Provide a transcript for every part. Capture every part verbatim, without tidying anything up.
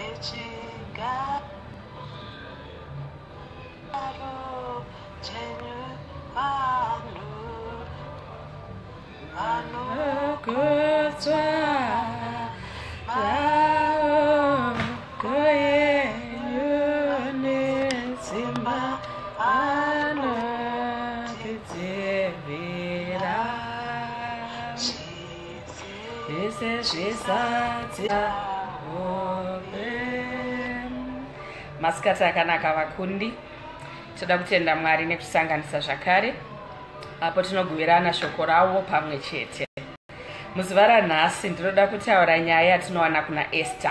Masikati akanaka vakundi, toda kutenda Mwari nekusanganisa zvakare apo tinogwirana shoko rawo pamwe chete. Muzuva ranhasi ndinoda kutaura nyaya yatinowana kuna Esther.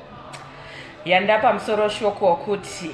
Yandapa musoro shoko kuti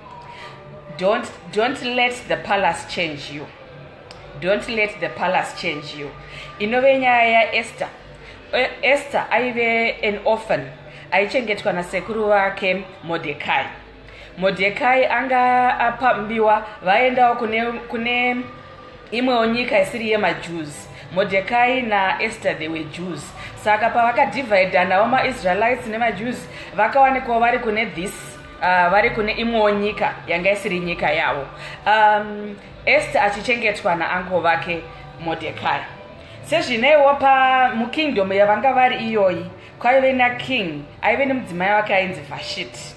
don't don't let the palace change you. Don't let the palace change you. Inove nyaya ya Esther. Esther aive an orphan, aichengetwa nasekuru wake Mordecai. Mordecai anga apambiwa vaendawo kune kune imwewo nyika isiri yemaJews. Mordecai na Esther they were Jews. Saka pavakadivhaidha nawo maIsraelites nemaJews vakawanikwa vari kune this uh, vari kune imwewo nyika yanga isiri nyika yavo. Um, Esther achichengetwa naanko vake Mordecai. Sezvinewo pa mukingdom yavanga vari iyoyi kwaive naking aive nemudzimai wake ainzi Vashiti.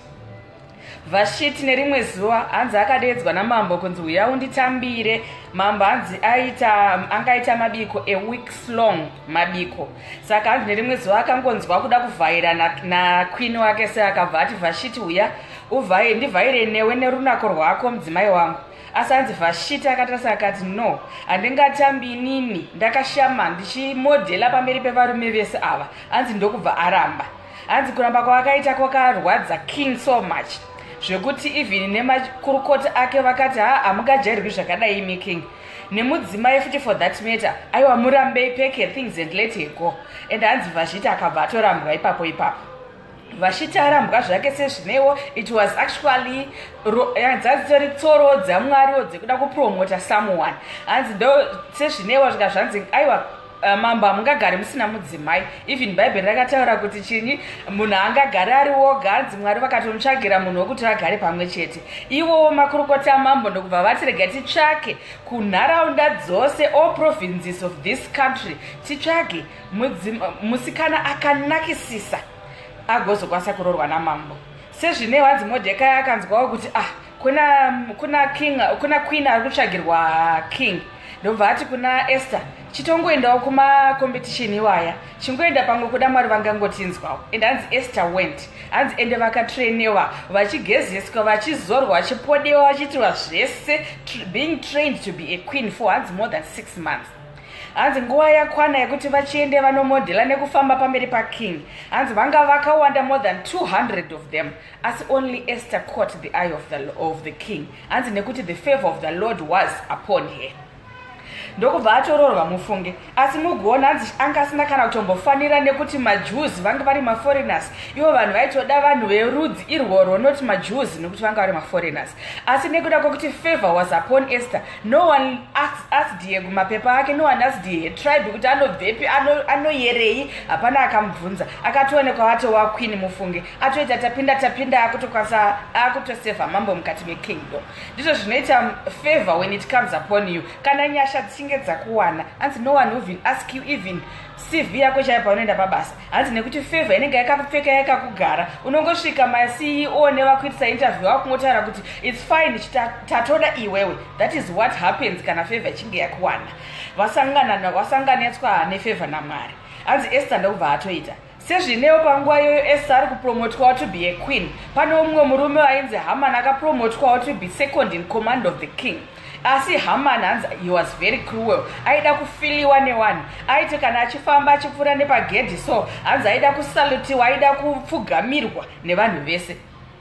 Vashiti nerimwe zuva hanzi akadedzwa namambo kunzi uya unditambire. Mambo hanzi aita angaita mabiko a weeks long mabiko. Saka hanzi nerimwe zuva akangonzwa kuda kuvhaira na, na queen wake, se akabva ati Vashiti uya uvhaire ndivhaire newe nerunako rwako mudzimai wangu. Asi hanzi Vashiti akatarisa akati no, handingatambi inini ndakashama ndichimodhela pamberi pevarume vese ava. Hanzi ndokubva aramba. Hanzi kuramba kwakaita kwakarwadza king so much zvekuti even nemakurukota ake vakati ha hamungajairwi zvakadai imi king. Nemudzimai futi for that matter aiwa murambei peke things and let her go. And hanzi Vashiti akabva atorambwa ipapo ipapo. Vashiti arambwa zvake sezvinewo it was actually dzadzitori tsoro dzaMwariwo dzekuda kupromota someone. Hanzi ndo sezvinewo zvika zvanzi aiwa Uh, mamba mungagare musina mudzimai. Even Bible rakataura kuti chinyi munhu angagare ari woga. Hanzi Mwari vakatomutsvagira munhu wokuti vagare pamwe chete. Ivowo makurukota amambo ndokubva vati rega titsvake kunharaunda dzose all provinces of this country titsvake musikana akanakisisa agozokwanisa kurorwa namambo. Sezvinewo hanzi Mordecai akanzwawo kuti ah kuna kuna king kuna queen ari kutsvagirwa king. Ndobva ati kuna Esther chitongoendawo kumacompetition iwaya chingoenda pamwe kuda Mwari vangangotinzwawo. And hanzi Esther went. Hanzi ende vakatrainewa vachigezeswa vachizorwa vachipodewa vachiitirwa zvese being trained to be a queen for hanzi more than six months. Hanzi nguva yakwana yekuti vachiende vanomodhela nekufamba pamberi paking. Hanzi vanga vakawanda more than two hundred of them. As only Esther caught the eye of the, of the king. Hanzi nekuti the favor of the Lord was upon her. Ndokubva atororwa mufunge. Asi mugoona hanzi anga asina kana kutombofanira nekuti maJews vanga vari maforeigners. Ivo vanhu vaitoda vanhu verudzi irworwo not maJews nekuti vanga vari maforeigners. Asi nekuda kwokuti favor was upon Esther, no one asked, asked her kumapepa ake, no one asked her tribe kuti anobvepi anoyerei, hapana akamubvunza. Akatoonekwa atova queen mufunge. Atoita tapinda tapinda akutokwanisa akutoseva mambo mukati mekingdom. Ndizvo zvinoita favor when it comes upon you. Kana nyasha dzinge dzakuwana, hanzi no one will ask you even C V yako chaipa paunoenda pabasa. Hanzi nekuti favor inenge yakakupfeka yakakugara. Unongosvika ma C E O nevakuitisa interview vakungotaura kuti it's fine tatoda iwewe. That is what happens kana favor ichinge yakuwana. Vasangana vasanganetswa nefavor naMwari. Hanzi Esther ndokubva atoita. Sezvinewo panguva iyoyo Esther ari kupromotwawo to be a queen. Pane umwe murume ainzi Haman akapromotwawo to be second in command of the king. Asi Haman hanzi he was very cruel. Aida kufiliwa nevanhu. Aiti kana achifamba achipfuura nepagedhi so hanzi aida kusalutiwa, aida kupfugamirwa nevanhu vese.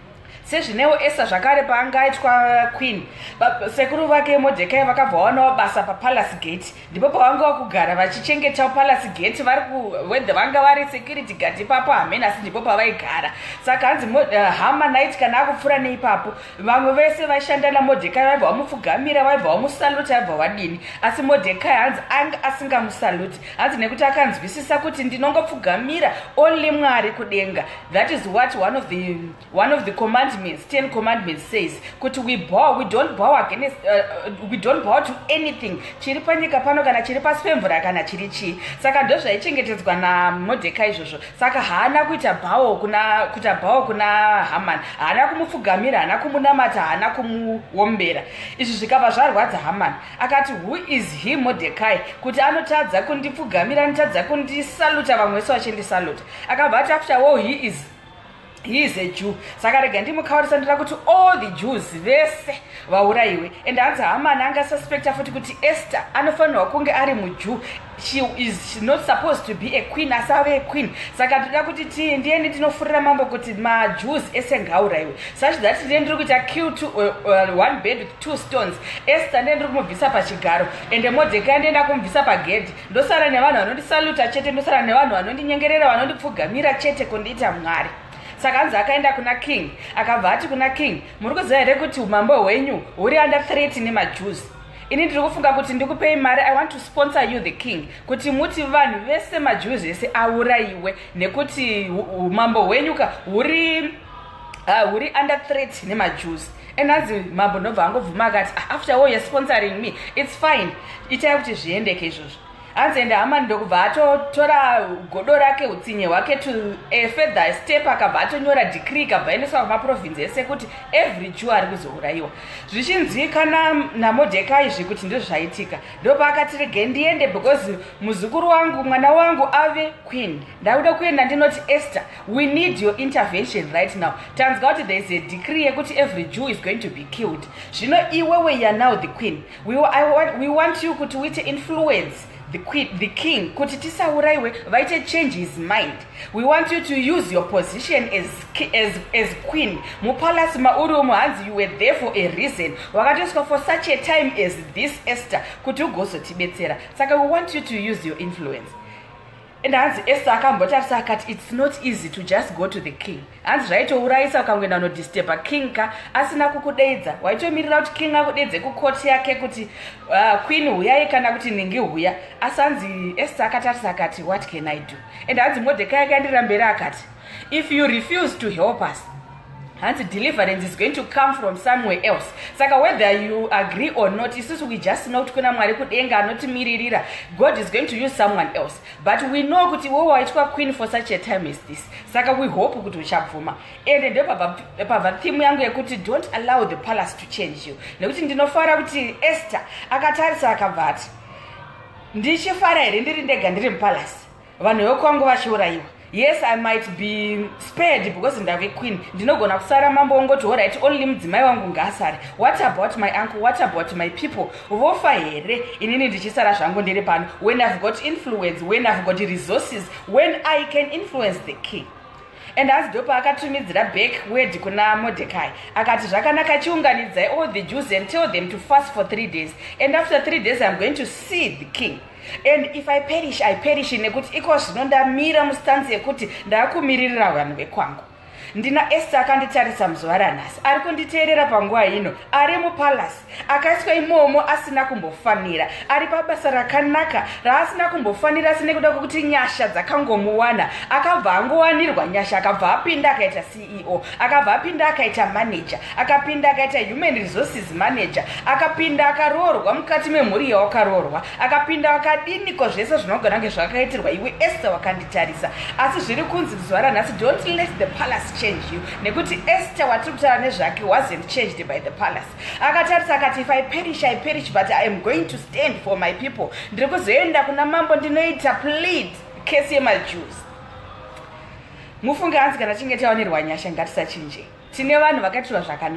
sezvinewo Esther zvakare paangaitwa queen sekuru vake Mordecai vakabva wanawo basa papalace gate, ndipo pavanga kugara vachichengeta palace gate vari whether vanga vari security guard ipapo hamene, asi ndipo pavaigara. Saka hanzi uh, Hamanite kana akupfuura neipapo vamwe vese vaishanda naMordecai vaibva vamupfugamira, vaibva vamusaluta, vaibva vadini, asi Mordecai hanzi anga asingamusaluti, hanzi nekuti akanzwisisa kuti ndinongopfugamira only Mwari kudenga. That is what one of the one of the commandments, ten commandments says, kuti we bow, we don't bow against uh, we don't bow to anything chiri panyika pano kana chiri pasi pemvura kana chiri chii. Saka ndo zvaichengetedzwa naMordecai izvozvo. Saka haana kuita bow kuna kuita bow kuna Haman, haana kumupfugamira, haana kumunamata, haana kumuombera. Izvi zvikabva zvarwadza Haman, akati who is he Mordecai kuti anotadza kundipfugamira, anotadza kundisaluta, vamwe vese vachindisaluta. Akabva ati after all he is he is a Jew. Saka rega ndimukauririsa ndira kuti all the Jews vese vaurayiwe. And hanzi Haman anga suspecta futi kuti Esther anofanirwa kunge ari muJew. She is not supposed to be a queen, asave a queen. Saka toda kuti ti ndiye tinofurira mambo kuti ma Jews ese ngaurayiwe. Such that ndiye ndiri kuita kill two, uh, uh, one bird with two stones. Esther ndiye ndiri kumubvisa pachigaro, and Mordecai ndiye ndakumubvisa pagedhi. Ndosara nevanhu vanondisaluta chete, ndosara nevanhu vanondinyengerera, vanondipfugamira chete kundiita Mwari. Saka hanzi akaenda kuna king, akabva ati kuna king, muri kuziva here kuti umambo hwenyu huri under threat nemaJews. Ini ndiri kufunga kuti ndikupei mari, I want to sponsor you the king, kuti muti vanhu vese maJews vese aurayiwe, nekuti umambo hwenyu ka huri uh, huri under threat nemaJews. And hanzi mambo ndobva angobvuma akati after all you're sponsoring me, it's fine, itai kuti zviendeke izvozvo. Hanzi ende Haman ndokubva atotora godo rake, utsinye hwake to a further step, akabva atonyora decree ikabva endeswa kumaprovince ese kuti every Jew ari kuzourayiwa. Zvichinzikana naMordecai izvi kuti ndizvo zvaitika, ndopa akati rege ndiende because muzukuru wangu, mwana wangu ave queen. Ndauda kuenda ndinoti Esther, we need your intervention right now. Tanzwa kuti there is a decree yekuti every Jew is going to be killed. Zvino iwewe you are now the queen. We, I want, we want you kuti uite influence the queen, the king, kuti tisauraiwe, vaite change his mind. We want you to use your position as as as queen. Mupalace maurumu hanzi you were there for a reason. Wakatoswa for such a time as this Esther kuti ugozotibetsera. Saka we want you to use your influence. And hanzi Esther akambotarisa akati it's not easy to just go to the king. Hanzi zvaitourayisa ukangoenda nodisturba king ka asina kukudeidza. Waitomirira kuti king akudeidze kukoti yake kuti uh, queen huyai kana kuti ningi huya. Asi hanzi Esther akatarisa akati what can I do? And hanzi Mordecai akaendera mberi akati if you refuse to help us, hanzi deliverance is going to come from somewhere else. Saka whether you agree or not, isusu we just know kuti kuna Mwari kudenga anotimirira, God is going to use someone else. But we know kuti wewe waitwa queen for such a time as this. Saka we hope kuti uchabvuma. And ndo pabva theme yangu yekuti don't allow the palace to change you. Nekuti ndinofara kuti Esther akatarisa akabva ati ndichifara here ndiri ndega ndiri mupalace, vanhu vekwangu vachiurayiwa. Yes, I might be spared because ndave queen. Ndinogona kusara mambo ongoti all right, only mudzimai wangu ngaasare. What about my uncle? What about my people? Vofa here inini ndichisara zvangu ndiri pano. When I've got influence, when I've got resources, when I can influence the king. And as dopa akatumidzira back word kuna Mordecai, akati zvakanaka chiunganidzai all the Jews and tell them to fast for three days, and after three days I'm going to see the king. And if I perish, I perish. Nekuti iko zvino ndamira mustanzi yekuti ndakumiririra vanhu vekwangu. Ndina Esther akanditarisa muzuva ranhasi, ari kunditeerera panguva ino, ari mupalace, akaiswa imomo asina kumbofanira, ari pabasa rakanaka raasina kumbofanira, asina kuda kuti nyasha dzakangomuwana, akabva angowanirwa nyasha, akabva apinda akaita C E O, akabva apinda akaita manager, akapinda akaita human resources manager, akapinda akaroorwa mukati memhuri yawakaroorwa, akapinda akadiniko zvese zvinogona kunge zvakaitirwa iwe Esther wakanditarisa. Asi zviri kunzi zuva ranhasi, don't let the palace change you. Nekuti Esther watirikutaura nezvake wasn't changed by the palace. Akatarisa akati if I perish, I perish, but I am going to stand for my people. Ndiri kuzoenda kuna mambo ndinoita plead case yemaJews. Mufunge hanzi kana chinge tawanirwa nyasha ngatisachinje. Tine vanhu vakatirwa zvakanaka.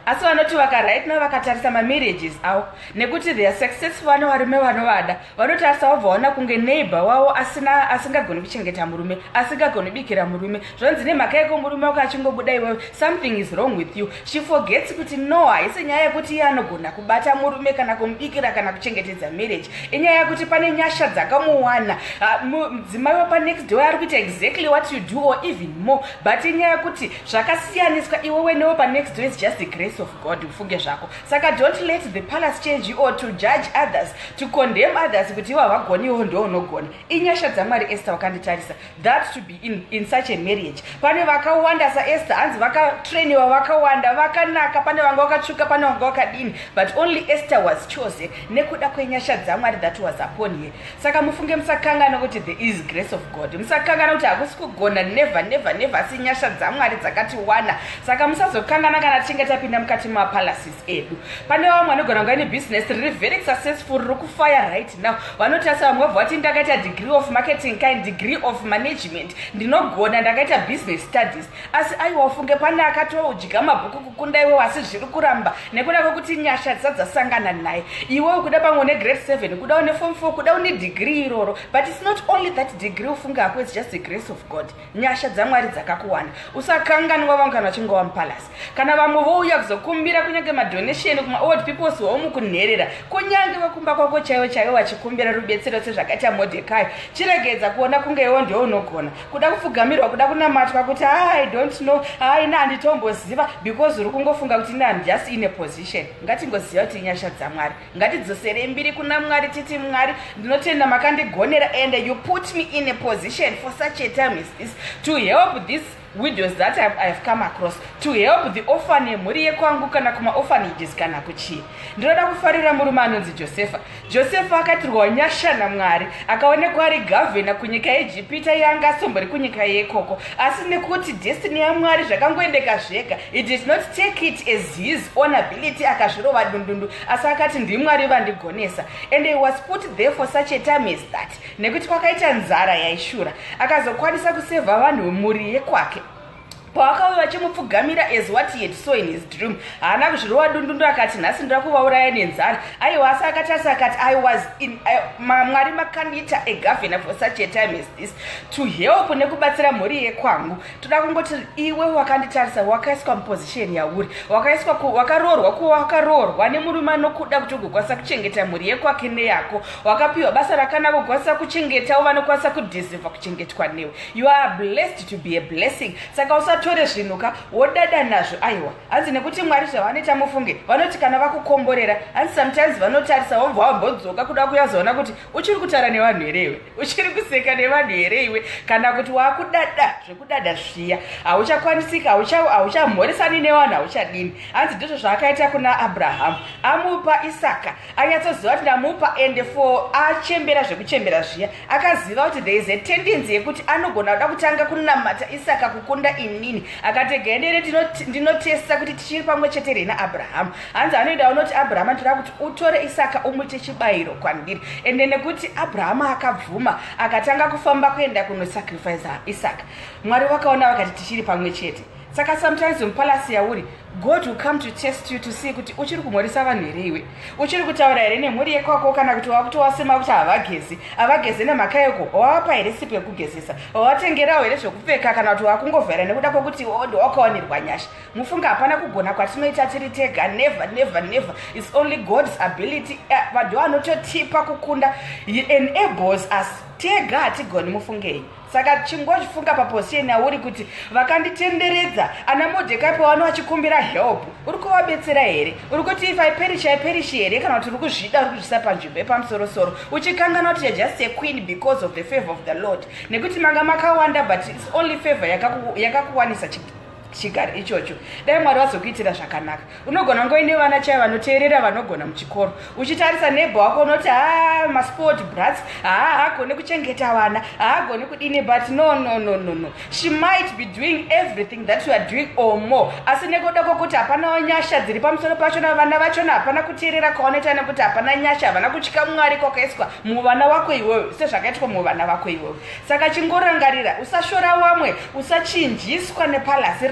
asi vanoti vaka right now vakatarisa mamarriages avo nekuti they are successful vano varume vanovada vanotarisa vabva vaona kunge neighbor wavo asina asingagoni kuchengeta murume asingagoni kubikira murume zvonzi nemhaka yeko murume wako achingobuda iwewe something is wrong with you. She forgets kuti no haisi nyaya yekuti iye anogona kubata murume kana kumubikira kana kuchengetedza marriage, inyaya yekuti pane nyasha dzakamuwana mudzimai wapa next door ari kuita exactly what you do or even more, but inyaya yekuti zvakasiyaniswa iwewe newepa next door is just the grace of God ufunge zvako. Saka don't let the palace change you or to judge others, to condemn others kuti iwe havagoni iwo ndo unogona. Inyasha dzamwari Esther wakanditarisa that to be in, in such a marriage. Pane vakawanda saEsther hanzi vakatrainiwa vakawanda vakanaka, pane vanga vakatsvuka pane vanga vakadini, but only Esther was chosen nekuda kwenyasha dzamwari that was upon her. Saka mufunge musakangana kuti there is grace of God, musakangana kuti hakusi kugona, never never never, asi nyasha dzamwari dzakatiwana. Saka musazokangana kana tichinge tapinda mukati mapalaces edu. Pane vamwe vanogona kunga ine business riri very successful riri kufire right now, vanotarisa vamwe vabva vati ndakaita degree of marketing kind, degree of management, ndinogona ndakaita business studies, asi aiwa ufunge pane akatodya mabhuku kukunda iwe asi zviri kuramba nekuda kwekuti nyasha dzadzasangana naye. Iwe kuda pamwe ne grade seven, kuda une form four, kuda une degree iroro, but it's not only that degree ufunga hako, it's just the grace of God. Nyasha dzamwari dzakakuwana. Usakanganwa vanhu kana vachingowa mupalace. Kana vamwe vouya kuzokumbira kunyange madonation kuma old people somu kunherera, kunyange vakumba kwako chaiwo chaiwo vachikumbira rubetsero sezvakaita Mordecai, chiregedza kuona kunge iwe ndio unogona. Kuda kufugamirwa, kuda kunamatwa kuti I don't know, ai na anditomboziva because uri kungofunga kuti I'm just in a position. Ngatingoziva kuti nyasha dzamwari. Ngatidzosere mbiri kuna Mwari titi Mwari, ndinotenda makandigonera and you put me in a position for such a time as this to help this widows that I have come across, to help the orphan muri yekwangu kana kuma orphanages kana kuchi. Ndinoda kufarira murume anonzi Josefa. Josefa akatirwa nyasha naMwari, akaonekwa ari governor kunyika yeJupita yanga asombori kunyika yekoko, asi nekuti destiny yaMwari zvakangoendeka zvega, he did not take it as his own ability akazvirova dundundu, asi akati ndiMwari vandigonesa, and he was put there for such a time as that. Nekuti kwakaita nzara yaishura, akazokwanisa kuseva vanhu muri yekwake. Paakauya vachimupfugamira as what he had saw in his dream, haana kuzvirova dundundu akati nhasi ndira kuvauraya nenzara. Aiwa asi akatarisa akati I was in Mwari makandiita a governor for such a time as this to help nekubatsira mhuri yekwangu. Toda kungoti iwe wakanditarisa wakaiswa muposition yauri, wakaiswa wakaroorwa kuva wakaroorwa nemurume anokuda kuti ugokwanisa kuchengeta mhuri yekwake neyako, wakapiwa basa rakanaka kukwanisa kuchengetawo vanokwanisa kudeserva kuchengetwa newe. You are blessed to be a blessing. Saka usati tore zvinuka wodada nazvo. Aiwa hanzi nekuti Mwari zvavanoita mufunge, vanoti kana vakukomborera, hanzi sometimes vanotarisa wobva wambodzoka kuda kuyazoona kuti uchiri kutaura nevanhu here iwe, uchiri kuseka nevanhu here iwe, kana kuti wakudada zvekudada zviya hauchakwanisika, hauchamhoresani nevanhu, hauchadini. Hanzi ndizvo zvaakaita kuna Abrahamu, amupa Isaka, anyatsoziva kuti ndamupa, and for achembera zvekuchembera zviya akaziva kuti there is a tendency yekuti anogona kuda kutanga kunamata Isaka kukunda inini, akatega endere ndinotesta kuti tichiri pamwe chete here naAbhurahama. Hanzi anoenda unoti Abhurahama ndinoda kuti utore Isaka umuite chibayiro kwandiri, ende nekuti Abhurahama akabvuma akatanga kufamba kuenda kunosacrifice Isaka, Mwari wakaona vakati tichiri pamwe chete. Saka sometimes mupalasi yauri God will come to test you to see kuti uchiri kumhoresa vanhu here iwe, uchiri kutaura here nemhuri yekwako, kana kuti wakutowasema kuti havagezi havagezi nemhaka yeko, wavapa here sipi yekugezesa, wavatengerawo here zvokupfeka, kana kuti wakungovhera nekuda kwokuti ndo wakawanirwa nyasha. Mufunga hapana kugona kwatinoita tiri tega, never never never, it's only God's ability. Vanhu vanototipa kukunda, he enables us, tega hatigoni mufungei. Saka chingochifunga paposition yauri kuti vakanditenderedza ana Mordecai pavano vachikumbira help, uri kuvabetsera here? Uri kuti if I perish I perish here, kana kuti uri kuzvida uri kuzvisa panzvimbo yepamusoro-soro uchikangana kuti you're just a queen because of the favor of the Lord, nekuti manga makawanda but it's only favor yakakuwanisa chigari ichocho. Dai Mwari vazokuitira zvakanaka. Unogona ngoine vana chaivo vanoteerera vanogona muchikoro, uchitarisa neighbor wako unoti ah masport brats, ah hagoni kuchengeta vana, hagoni kudini, but no no no no no, she might be doing everything that you are doing or more, asi nekuda kwokuti hapana nyasha dziri pamusoro pachona, vana vachona hapana kuteerera kwaonoita, nekuti hapana nyasha, havana kutya Mwari kwakaiswa muvana vako iwewe sezvakaitwa muvana vako iwewe. Saka chingorangarira, usashora vamwe, usachinjiswa nepalasi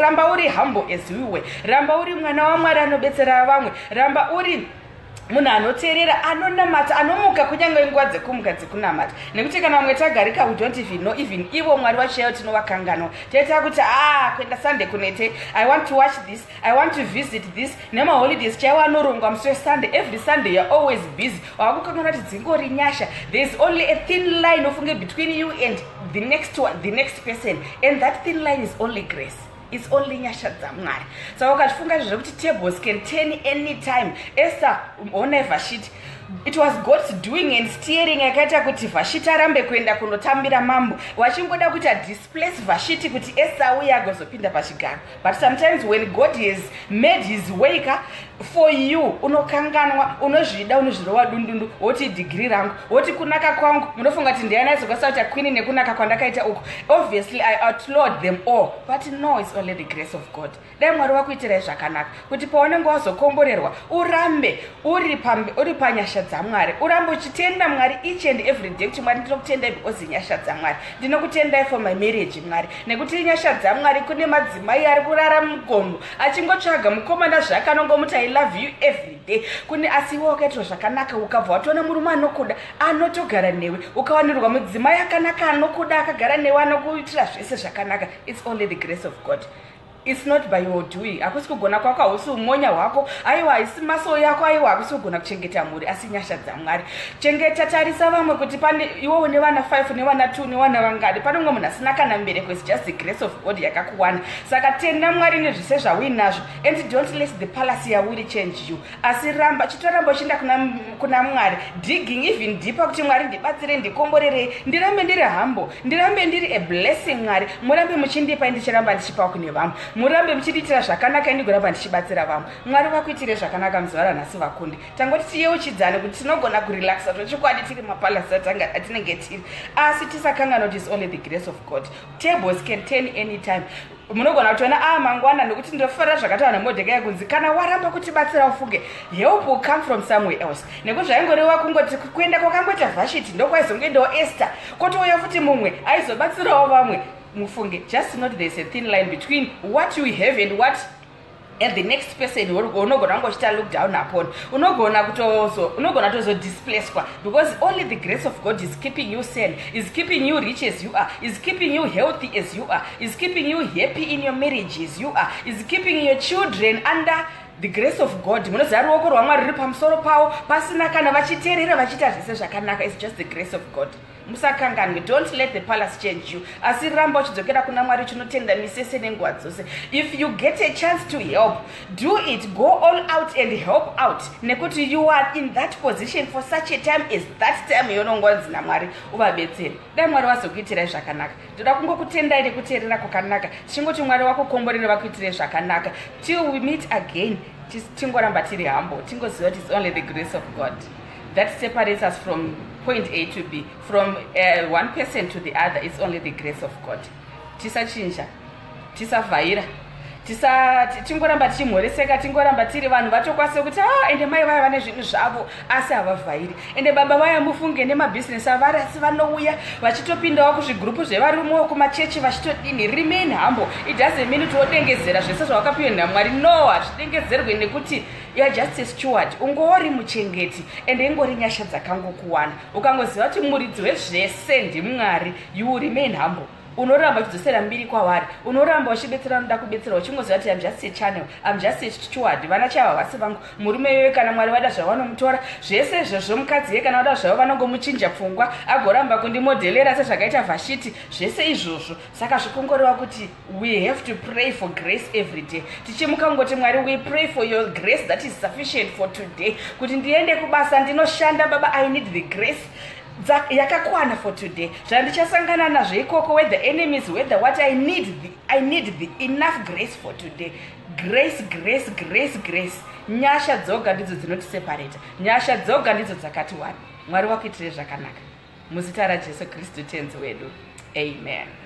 ramba uri humble as you were, ramba uri mwana waMwari anobetsera vamwe, ramba uri munhu anoteerera anonamata anomuka kunyange nguva dzekumuka dzekunamata, nekuti kana vamwe tagarika we don't even know even ivo Mwari wacho chaivo tinovakanganwa taita kuti ah kuenda Sunday kunete, I want to watch this, I want to visit this, nemaholidays chaivo anorongwa musi weSunday, every Sunday you're always busy, wakukanganwa kuti dzingori nyasha. There's only a thin line ofunge between you and the next one, the next person, and that thin line is only grace. It's only nyasha dzaMwari. So wakachifunga zvekuti tables can turn anytime. Esther ona Vashiti, it was God's doing and steering akaita kuti Vashiti arambe kuenda kunotambira mambo, vachingoda kuti displace Vashiti kuti Esther uye agozopinda pachigaro. But sometimes when God has made his way for you, unokanganwa, unozvida, unozvirova dundundu, woti degree rangu, woti kunaka kwangu, munofunga kuti ndiani aizokwasauta queen nekunaka kwandakaita uko. Obviously I outlawed them all, but no, it's only the grace of God. Dai Mwari wakuitirai zvakanaka kuti paunenge wazokomborerwa urambe uri pambe uri panyasha dzaMwari, urambe uchitenda Mwari each and every day kuti Mwari ndinokutendai because nyasha dzaMwari, ndinokutendai for my marriage Mwari, nekuti nyasha dzaMwari. Kune madzimai ari kurara mugomo achingotsvaga mukomana zvakanongomuti I love you every day, kune asiwo wakaitwa zvakanaka ukabva watoona murume anokuda anotogara newe, ukawanirwa mudzimai akanaka anokuda akagara newe anokuitira zvese zvakanaka. It's only the grace of God. It's not by your doing. Hakusi kugona kwako, hausi umonya hwako, aiwa haisi maso yako, aiwa hakusi kugona kuchengeta mhuri, asi nyasha dzaMwari. Chengeta, tarisa vamwe kuti pane iwo une vana five nevana two nevana vangadi, pane umwe munhu asina kana mubereko, it's just the grace of God yakakuwana. Saka tenda Mwari nezvese zvauinazvo, and don't let the palace yauri change you. Asi ramba chitoramba uchienda kuna kuna Mwari, digging even deeper kuti Mwari ndibatsire, ndikomborere, ndirambe ndiri humble, ndirambe ndiri a blessing Mwari, murambe muchindipa ndichiramba ndichipa kune vamwe, murambe muchiitira zvakanaka ndigoramba ndichibatsira vamwe. Mwari vakuitire zvakanaka muzuva ranhasi vakundi. Tangoti tiyeuchidzane kuti tinogona kurelaxa zvechikwadi tiri mapalasi atanga atinenge tiri, asi tisakanganwa kuti it's only the grace of God. Tables can turn anytime. Munogona kutoona ah mangwana nekuti ndofarira zvakataura naModhekai kunzi kana waramba kutibatsira ufunge help will come from somewhere else. Nekuti zvaingoreva kungoti kuenda kwakangoita Vashiti ndokwaizongoendawo Esther, kotouya futi mumwe aizobatsirawo vamwe. Mufunge, just note there's a thin line between what you have and what and the next person unogona ngochita look down upon, unogona kutozo unogona tozo displace kwa, because only the grace of God is keeping you sane, is keeping you rich as you are, is keeping you healthy as you are, is keeping you happy in your marriage as you are, is keeping your children under the grace of God. Munoziva ruoko rwaMwari ruri pamusoro pavo pasina kana vachiteerera vachiita zvese zvakanaka. It's just the grace of God. Musakanganwe, don't let the palace change you. Asi ramba uchidzokera kuna Mwari chinotenda misese nenguva dzose. If you get a chance to help, do it, go all out and help out, nekuti you are in that position for such a time as that time yonongonzi naMwari uvabetsere. Dai Mwari vazokuitirai zvakanaka. Ndoda kungokutendai nekuteerera kwakanaka, tichingoti Mwari vakukomborere vakuitire zvakanaka. Till we meet again, tingoramba tiri humble, tingoziva kuti it's only the grace of God that separates us from point A to B, from uh, one person to the other. It's only the grace of God. Tisachinja, tisavhaira, tisa tingoramba tichimhoreseka, tingoramba tiri vanhu vatokwanisa kuti ah ende mai vaya vane zvinhu zvavo asi havavhairi, ende baba vaya mufunge nemabhizinesi avari asi vanouya vachitopindawo kuzvigrupu zvevarumewo kumachechi vachitodini. Remain humble. It doesn't mean kuti wodengezera zvese zvawakapiwa naMwari. No, hazvidengezerwe nekuti you are just a steward, ungori muchengeti, ende ingori nyasha dzakangokuwana. Ukangoziva kuti muridzi wezvese ndiMwari, you remain humble. Unoramba uchidzosera mbiri kwavari, unoramba uchibetsera unoda kubetsera, uchingoziva kuti I'm just a channel, I'm just a steward. Vana chava vasi vangu, murume wewe kana Mwari vada zvavanomutora, zvese izvozvo mukadzi ye kana vada zvavo vanongomuchinja pfungwa agoramba kundimodhelera sezvakaita Vashiti, zvese izvozvo. Saka zvikongoreva kuti we have to pray for grace every day. Tichimuka ngoti Mwari, we pray for your grace that is sufficient for today, kuti ndiende kubasa ndinoshanda Baba, I need the grace yakakwana for today. Zvandichasangana nazvo ikoko, where the enemies, whether what I need the, I need the enough grace for today. Grace, grace, grace, grace. Nyasha dzoga ndidzo dzinotiseparata, nyasha dzoga ndidzo dzakatiwana. Mwari wakuitire zvakanaka. Muzita raJesu Kristu tenzi wedu. Amen.